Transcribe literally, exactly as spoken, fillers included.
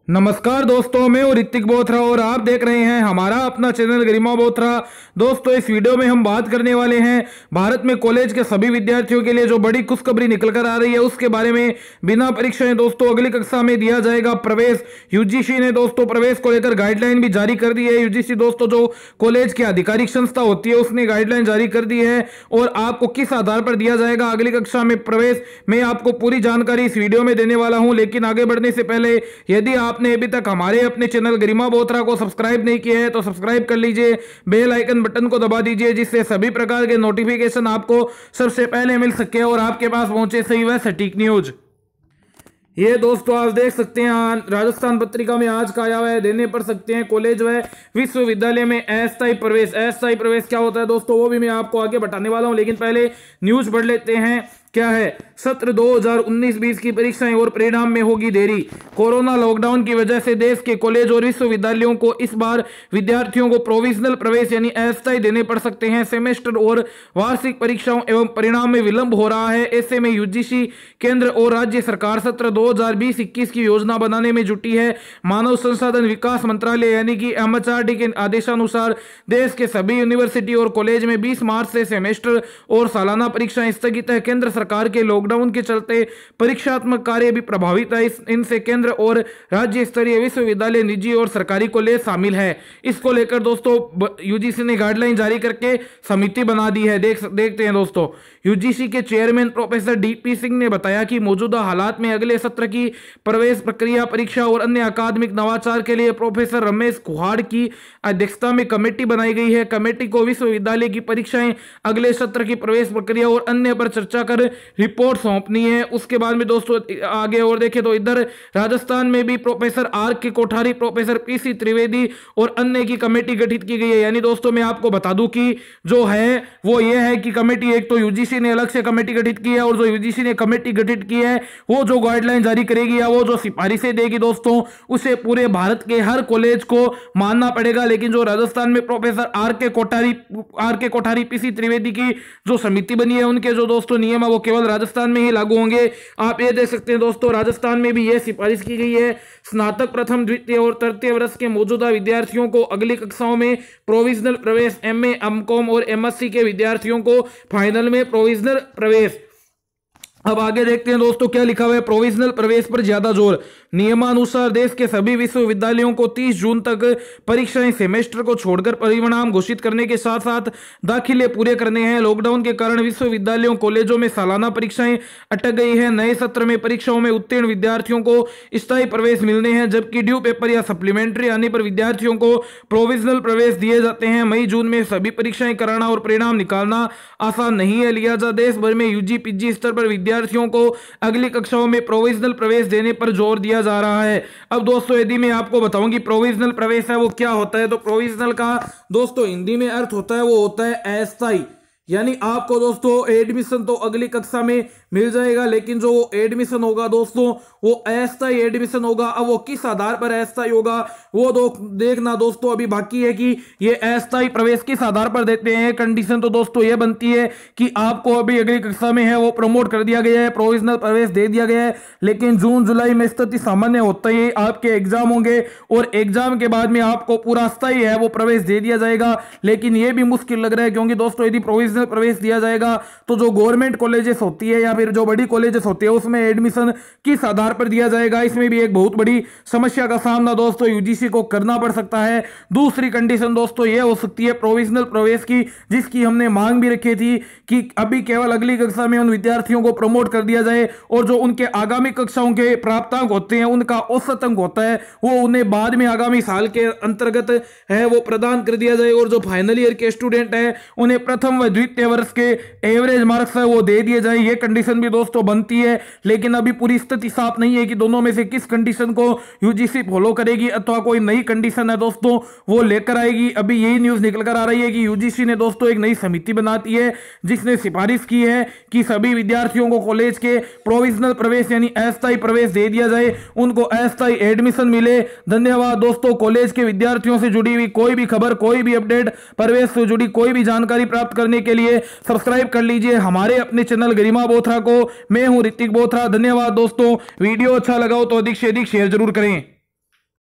नमस्कार दोस्तों, मैं हूं ऋतिक बोथरा और आप देख रहे हैं हमारा अपना चैनल गरिमा बोथरा। दोस्तों, इस वीडियो में हम बात करने वाले हैं भारत में कॉलेज के सभी विद्यार्थियों के लिए जो बड़ी खुशखबरी निकल कर आ रही है उसके बारे में। बिना परीक्षाएं दोस्तों अगली कक्षा में दिया जाएगा प्रवेश। यूजीसी ने दोस्तों प्रवेश को लेकर गाइडलाइन भी जारी कर दी है। यूजीसी दोस्तों जो कॉलेज की आधिकारिक संस्था होती है उसने गाइडलाइन जारी कर दी है और आपको किस आधार पर दिया जाएगा अगली कक्षा में प्रवेश, मैं आपको पूरी जानकारी इस वीडियो में देने वाला हूं। लेकिन आगे बढ़ने से पहले यदि आप आपने अभी तक हमारे अपने चैनल गरिमा बोथरा को सब्सक्राइब नहीं किया है तो सब्सक्राइब कर लीजिए, बेल आइकन बटन को दबा दीजिए जिससे सभी प्रकार के नोटिफिकेशन आपको सबसे पहले मिल सके और आपके पास पहुंचे सही व सटीक न्यूज। ये दोस्तों आप देख सकते हैं राजस्थान पत्रिका में आज का आया हुआ है, देने पढ़ सकते हैं। कॉलेज व विश्वविद्यालय में अस्थायी प्रवेश। अस्थायी प्रवेश क्या होता है दोस्तों वो भी मैं आपको आगे बताने वाला हूं, लेकिन पहले न्यूज पढ़ लेते हैं। क्या है, सत्र दो हज़ार उन्नीस बीस की परीक्षाएं और परिणाम में होगी देरी। कोरोना लॉकडाउन की वजह से देश के कॉलेज और विश्वविद्यालयों को इस बार विद्यार्थियों को प्रोविजनल प्रवेश यानी अस्थायी देने पड़ सकते हैं। सेमेस्टर और वार्षिक परीक्षाओं एवं परिणाम में विलंब हो रहा है। ऐसे में यूजीसी केंद्र और राज्य सरकार सत्र दो हज़ार बीस इक्कीस की योजना बनाने में जुटी है। मानव संसाधन विकास मंत्रालय यानी कि एमएचआरडी के आदेशानुसार देश के सभी यूनिवर्सिटी और कॉलेज में बीस मार्च से सेमेस्टर और सालाना परीक्षाएं स्थगित है। केंद्र सरकार के लॉकडाउन के चलते परीक्षात्मक कार्य भी प्रभावित है। इनसे केंद्र और राज्य स्तरीय विश्वविद्यालय, निजी और सरकारी कॉलेज शामिल है। इसको लेकर दोस्तों यूजीसी ने गाइडलाइन जारी करके समिति बना दी है। देख देखते हैं दोस्तों, यूजीसी के चेयरमैन प्रोफेसर डीपी सिंह ने बताया कि मौजूदा हालात में अगले सत्र की प्रवेश प्रक्रिया, परीक्षा और अन्य अकादमिक नवाचार के लिए प्रोफेसर रमेश कुहाड़ की अध्यक्षता में कमेटी बनाई गई है। कमेटी को विश्वविद्यालय की परीक्षाएं, अगले सत्र की प्रवेश प्रक्रिया और अन्य पर चर्चा कर रिपोर्ट सौंपनी है। उसके बाद में दोस्तों आगे और देखें तो इधर राजस्थान में भी प्रोफेसर आर के कोठारी, प्रोफेसर पीसी त्रिवेदी और अन्य की कमेटी गठित की गई है। यानी दोस्तों मैं आपको बता दूं कि जो है वो ये है कि कमेटी, एक तो यूजीसी ने अलग से कमेटी गठित की है और जो यूजीसी ने कमेटी गठित की है वो जो गाइडलाइन जारी करेगी या वो जो सिफारिशें देगी दोस्तों उसे पूरे भारत के हर कॉलेज को मानना पड़ेगा। लेकिन जो राजस्थान में प्रोफेसर आर के कोठारी आर के कोठारी पीसी त्रिवेदी की जो समिति बनी है उनके जो दोस्तों नियम है वो केवल राजस्थान में ही लागू होंगे। आप ये देख सकते हैं दोस्तों राजस्थान में भी यह सिफारिश की गई है। स्नातक प्रथम, द्वितीय और तृतीय वर्ष के मौजूदा विद्यार्थियों को अगली कक्षाओं में प्रोविजनल प्रवेश, एमए, एमकॉम और एमएससी के विद्यार्थियों को फाइनल में प्रोविजनल प्रवेश। अब आगे देखते हैं दोस्तों क्या लिखा हुआ है। प्रोविजनल प्रवेश पर ज्यादा जोर। नियमानुसार देश के सभी विश्वविद्यालयों को तीस जून तक परीक्षाएं सेमेस्टर को छोड़कर परिणाम घोषित करने के साथ साथ दाखिले पूरे करने हैं। लॉकडाउन के कारण विश्वविद्यालयों, कॉलेजों में सालाना परीक्षाएं अटक गई है। नए सत्र में परीक्षाओं में उत्तीर्ण विद्यार्थियों को स्थायी प्रवेश मिलने हैं, जबकि ड्यू पेपर या सप्लीमेंट्री आने पर विद्यार्थियों को प्रोविजनल प्रवेश दिए जाते हैं। मई जून में सभी परीक्षाएं कराना और परिणाम निकालना आसान नहीं है। लिहाजा देश भर में यूजी पीजी स्तर पर विद्यार्थियों को अगली कक्षाओं में प्रोविजनल प्रवेश देने पर जोर दिया जा रहा है। अब दोस्तों यदि मैं आपको बताऊं कि प्रोविजनल प्रवेश है वो क्या होता है, तो प्रोविजनल का दोस्तों हिंदी में अर्थ होता है वो होता है अस्थायी। यानी आपको दोस्तों एडमिशन तो अगली कक्षा में मिल जाएगा, लेकिन जो एडमिशन होगा दोस्तों वो अस्थायी एडमिशन होगा। अब वो किस आधार पर अस्थायी होगा वो दो देखना दोस्तों अभी बाकी है कि ये अस्थायी प्रवेश किस आधार पर देते हैं। कंडीशन तो दोस्तों ये बनती है कि आपको अभी अगली कक्षा में है वो प्रमोट कर दिया गया है, प्रोविजनल प्रवेश दे दिया गया है, लेकिन जून जुलाई में स्थिति सामान्य होता है, आपके एग्जाम होंगे और एग्जाम के बाद में आपको पूरा अस्थायी है वो प्रवेश दे दिया जाएगा। लेकिन ये भी मुश्किल लग रहा है क्योंकि दोस्तों यदि प्रोविजनल प्रवेश दिया जाएगा तो जो गवर्नमेंट कॉलेजेस होती है या फिर जो बड़ी कॉलेजेस होती है उसमें एडमिशन किस आधार पर दिया जाएगा, इसमें भी एक बहुत बड़ी समस्या का सामना दोस्तों यूजीसी को करना पड़ सकता है। दूसरी कंडीशन दोस्तों यह हो सकती है प्रोविजनल प्रवेश की, जिसकी हमने मांग भी रखी थी कि अभी केवल अगली कक्षा में उन विद्यार्थियों को प्रमोट कर दिया जाए और जो उनके आगामी कक्षाओं के प्राप्तांक होते हैं उनका औसत अंक होता है वो उन्हें बाद में आगामी साल के अंतर्गत है वो प्रदान कर दिया जाए और जो फाइनल ईयर के स्टूडेंट है उन्हें प्रथम व द्वितीय वर्ष के एवरेज मार्क्स है वो दे दिए जाए। ये कंडीशन भी दोस्तों बनती है, लेकिन अभी पूरी स्थिति साफ नहीं है कि दोनों में से किस कंडीशन को यूजीसी फॉलो करेगी अथवा कोई नई कंडीशन है दोस्तों वो लेकर आएगी। अभी यही न्यूज निकल कर आ रही है कि यूजीसी ने दोस्तों एक नई समिति बनाती है जिसने सिफारिश की है कि सभी विद्यार्थियों को कॉलेज के प्रोविजनल प्रवेश यानी अस्थायी प्रवेश दे दिया जाए, उनको अस्थायी एडमिशन मिले। धन्यवाद दोस्तों। कॉलेज के विद्यार्थियों से जुड़ी हुई कोई भी खबर, कोई भी अपडेट, प्रवेश से जुड़ी कोई भी जानकारी प्राप्त करने के लिए सब्सक्राइब कर लीजिए हमारे अपने चैनल गरिमा बोथरा को। मैं हूं ऋतिक बोथरा। धन्यवाद दोस्तों। वीडियो अच्छा लगा हो तो अधिक से अधिक शेयर जरूर करें।